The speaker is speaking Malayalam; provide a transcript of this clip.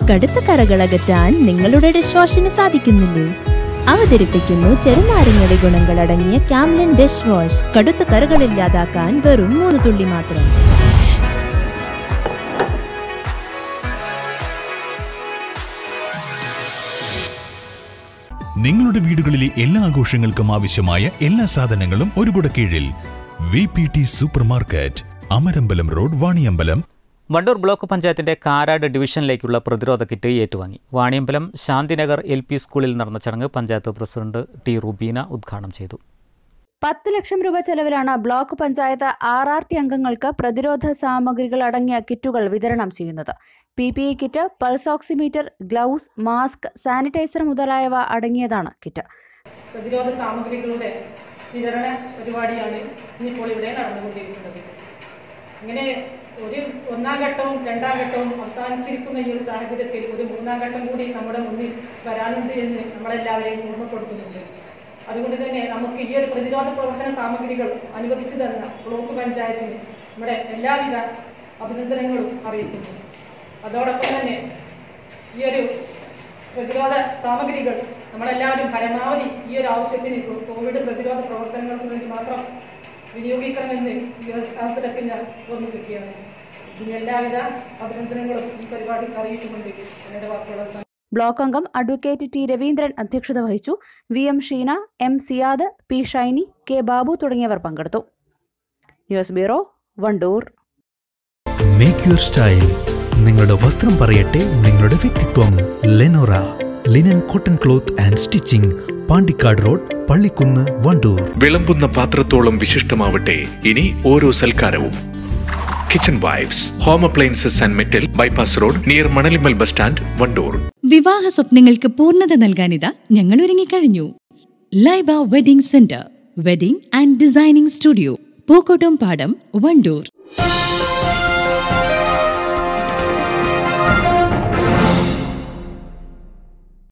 കടുത്ത കറകളകറ്റാൻ നിങ്ങളുടെ ഡിഷ് വാഷിന് സാധിക്കുന്നില്ലേ? അവതരിപ്പിക്കുന്നു ചെറുനാരങ്ങയുടെ ഗുണങ്ങളടങ്ങിയ കാംലിൻ ഡിഷ് വാഷ്. കടുത്ത കറകളില്ലാതാക്കാൻ വെറും 3 തുള്ളി മാത്രം. നിങ്ങളുടെ വീടുകളിലെ എല്ലാ ആഘോഷങ്ങൾക്കും ആവശ്യമായ എല്ലാ സാധനങ്ങളും ഒരു കുട കീഴിൽ. VPT super market, Amarambalam road, Vaniyambalam. Wandoor block പഞ്ചായത്തിന്റെ കാരാട് ഡിവിഷനിലേക്കുള്ള പ്രതിരോധ കിറ്റ് ഏറ്റുവാങ്ങി. വാണിയമ്പലം ശാന്തിനഗർ LP സ്കൂളിൽ നടന്ന ചടങ്ങ് പഞ്ചായത്ത് പ്രസിഡന്റ് T. റുബീന ഉദ്ഘാടനം ചെയ്തു. 10 ലക്ഷം രൂപ ചെലവിലാണ് ബ്ലോക്ക് പഞ്ചായത്ത് RRT അംഗങ്ങൾക്ക് പ്രതിരോധ സാമഗ്രികൾ അടങ്ങിയ കിറ്റുകൾ വിതരണം ചെയ്യുന്നത്. PPE kit, pulse oximeter, gloves, mask, sanitizer മുതലായവ അടങ്ങിയതാണ് കിറ്റ്. പ്രതിരോധ സാമഗ്രികളുടെ വിതരണ പരിപാടിയാണ് ഇന്നിപ്പോൾ ഇവിടെ നടന്നുകൊണ്ടിരിക്കുന്നത്. ഇങ്ങനെ ഒന്നാം ഘട്ടവും 2ാം ഘട്ടവും അവസാനിച്ചിരിക്കുന്ന ഈ ഒരു സാഹചര്യത്തിൽ ഒരു 3ാം ഘട്ടം കൂടി നമ്മുടെ മുന്നിൽ വരാനുണ്ട് എന്ന് നമ്മളെല്ലാവരെയും ഓർമ്മപ്പെടുത്തുന്നുണ്ട്. അതുകൊണ്ട് തന്നെ നമുക്ക് ഈ ഒരു പ്രതിരോധ പ്രവർത്തന സാമഗ്രികൾ അനുവദിച്ചു തന്ന ബ്ലോക്ക് പഞ്ചായത്തിന് നമ്മുടെ എല്ലാവിധ അഭിനന്ദനങ്ങളും അറിയിക്കുന്നു. അതോടൊപ്പം തന്നെ ഈ ഒരു പ്രതിരോധ സാമഗ്രികൾ നമ്മളെല്ലാവരും പരമാവധി ഈ ഒരു ആവശ്യത്തിന് കോവിഡ് പ്രതിരോധ പ്രവർത്തനങ്ങൾക്ക് വേണ്ടി മാത്രം വിനിയോഗിക്കണമെന്ന് ഈ അവസരത്തിൽ ഞാൻ ഓർമ്മിപ്പിക്കുകയാണ്. ഇനി എല്ലാവിധ അഭിനന്ദനങ്ങളും ഈ പരിപാടിക്ക് അറിയിച്ചുകൊണ്ട് എന്റെ വാക്കുകൾ. ബ്ലോക്ക് അംഗം അഡ്വക്കേറ്റ് T. രവീന്ദ്രൻ അധ്യക്ഷത വഹിച്ചു. VM Sheena, M. Siyad, P. Shiny, K. Babu തുടങ്ങിയവർ പങ്കെടുത്തു. News bureau, Wandoor. Make your style. നിങ്ങളുടെ വസ്ത്രം പറയട്ടെ നിങ്ങളുടെ വ്യക്തിത്വം. Lenora linen cotton cloth and stitching, Pandikkad road, Pallikkunnu, Wandoor. വിളമ്പുന്ന പാത്രത്തോളം വിശിഷ്ടമാവട്ടെ ഇനി ഓരോ സൽക്കാരവും. Kitchen vibes, home appliances and metal, bypass road, near Manalimal bus stand, Wandoor. വിവാഹ സ്വപ്നങ്ങൾക്ക് പൂർണ്ണത നൽകാനിതാ ഞങ്ങൾ ഒരുങ്ങിക്കഴിഞ്ഞു. Laiba wedding centre, wedding and designing studio, Pookkottam Padam, Wandoor.